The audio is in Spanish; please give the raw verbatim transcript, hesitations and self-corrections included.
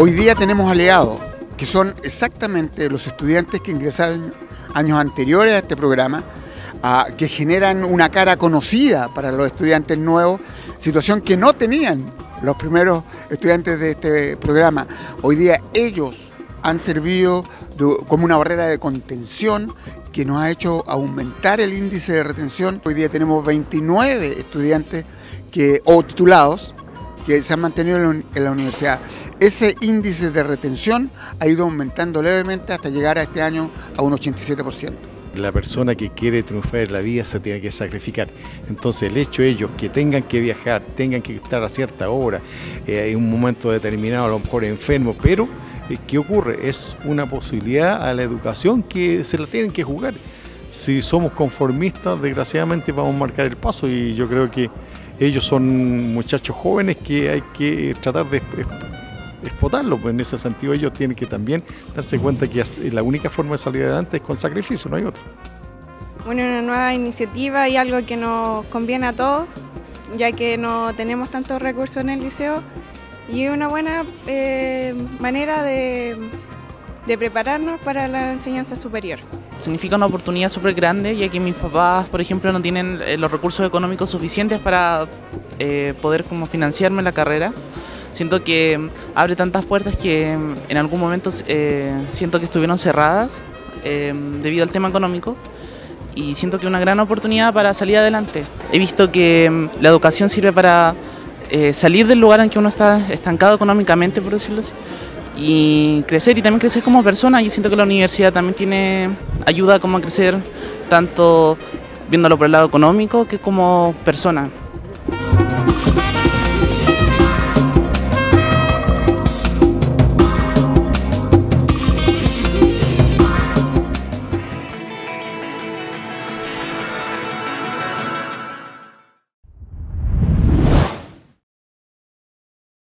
Hoy día tenemos aliados, que son exactamente los estudiantes que ingresaron años anteriores a este programa, a, que generan una cara conocida para los estudiantes nuevos, situación que no tenían los primeros estudiantes de este programa. Hoy día ellos han servido de, como una barrera de contención que nos ha hecho aumentar el índice de retención. Hoy día tenemos veintinueve estudiantes que, o titulados que se han mantenido en la, en la universidad. Ese índice de retención ha ido aumentando levemente hasta llegar a este año a un ochenta y siete por ciento. La persona que quiere triunfar en la vida se tiene que sacrificar. Entonces el hecho de ellos que tengan que viajar, tengan que estar a cierta hora, eh, en un momento determinado, a lo mejor enfermos, pero eh, ¿qué ocurre? Es una posibilidad a la educación que se la tienen que jugar. Si somos conformistas, desgraciadamente vamos a marcar el paso, y yo creo que ellos son muchachos jóvenes que hay que tratar de explotarlos, pues en ese sentido ellos tienen que también darse cuenta que la única forma de salir adelante es con sacrificio, no hay otro. Bueno, una nueva iniciativa y algo que nos conviene a todos, ya que no tenemos tantos recursos en el liceo, y una buena eh, manera de, de prepararnos para la enseñanza superior. Significa una oportunidad súper grande, ya que mis papás, por ejemplo, no tienen los recursos económicos suficientes para eh, poder como financiarme la carrera. Siento que abre tantas puertas que en algún momento eh, siento que estuvieron cerradas eh, debido al tema económico, y siento que es una gran oportunidad para salir adelante. He visto que la educación sirve para eh, salir del lugar en que uno está estancado económicamente, por decirlo así, y crecer, y también crecer como persona. Yo siento que la universidad también tiene ayuda como a crecer, tanto viéndolo por el lado económico que como persona.